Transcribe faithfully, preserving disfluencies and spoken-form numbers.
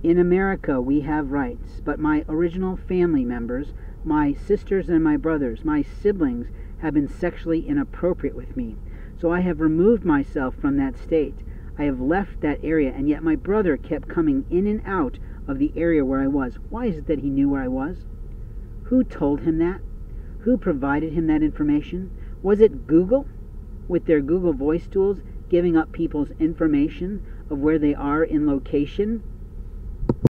In America, we have rights, but my original family members, my sisters and my brothers, my siblings, have been sexually inappropriate with me. So I have removed myself from that state. I have left that area, and yet my brother kept coming in and out of the area where I was. Why is it that he knew where I was? Who told him that? Who provided him that information? Was it Google, with their Google Voice tools, giving up people's information of where they are in location?